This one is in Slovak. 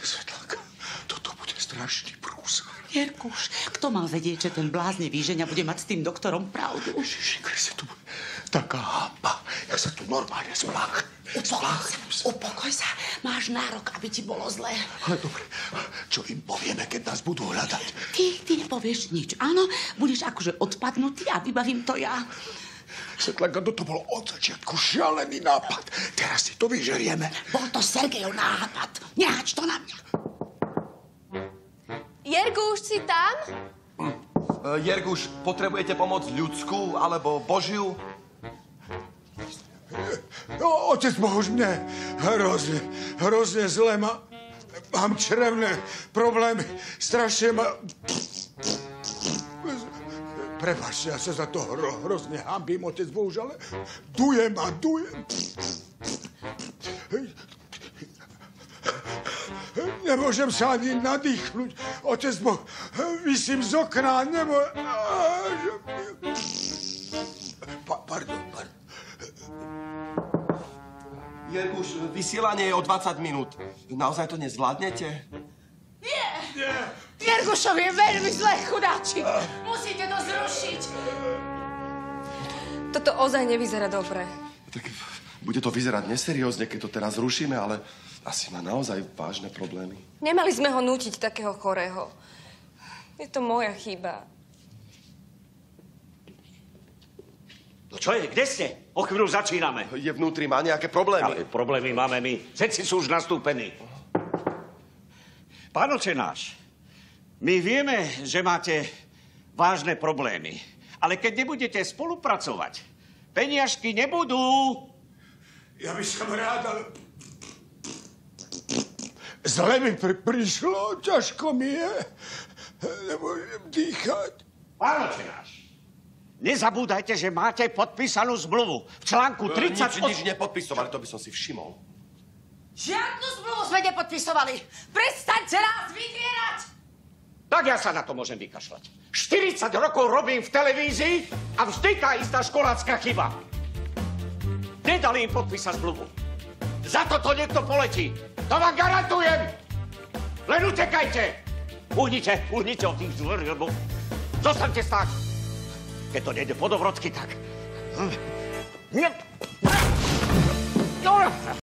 Svetlánka, toto bude strašný prúser. Jerkuš, kto mal vedieť, že ten bláznivý ženia bude mať s tým doktorom pravdu? Ježiši Kriste, tu bude taká hamba. Ja sa tu normálne spláchnem. Upokoj sa. Máš nárok, aby ti bolo zlé. Ale dobre, čo im povieme, keď nás budú hľadať? Ty nepovieš nič. Áno, budeš akože odpadnutý a vybavím to ja. Svetlánka, toto bol od začiatku šialený nápad. Teraz si to vyžerieme. Bol to Sergejov nápad. Nehač to na mňa. Jerguš, si tam? Jerguš, potrebujete pomoc ľudskú alebo Božiu? No, otec Bohuž, mne hrozne zle mám črevné problémy. Strašne ma... Prepáčte, ja sa za to hrozne hanbím, otec Bohuž, ale dujem. Nemôžem sa ani nadýchnuť. Otec Boh, vysím z okna, Pardon. Jerguš, vysielanie je o 20 minút. Naozaj to nezvládnete? Nie! Jergušovi je veľmi zle, chudáčik. Musíte to zrušiť. Toto ozaj nevyzerá dobre. Tak bude to vyzerať neseriózne, keď to teraz rušíme, ale asi má naozaj vážne problémy. Nemali sme ho nútiť takého chorého. Je to moja chyba. No čo je? Kde ste? O chvíľu začíname. Je vnútri, má nejaké problémy. Ale problémy máme my. Všetci sú už nastúpení. Pán oče náš, my vieme, že máte vážne problémy. Ale keď nebudete spolupracovať, peniažky nebudú. Ja by som rád, ale... Zle mi prišlo, ťažko mi je. Nemôžem dýchať. Pán oče náš, nezabúdajte, že máte podpísanú zmluvu. V článku 30... Nič nepodpisovali, to by som si všimol. Žiadnu zmluvu sme nepodpisovali. Prestaňte nás vydierať! Tak ja sa na to môžem vykašľať. 40 rokov robím v televízii a vždy tá istá školácka chyba. Nedali im podpísať zmluvu. Za to niekto poletí. To vám garantujem. Len utekajte. Uhnite od tých zvrh, lebo zostaňte stáť. Keď to nejde po dobrodsky, tak...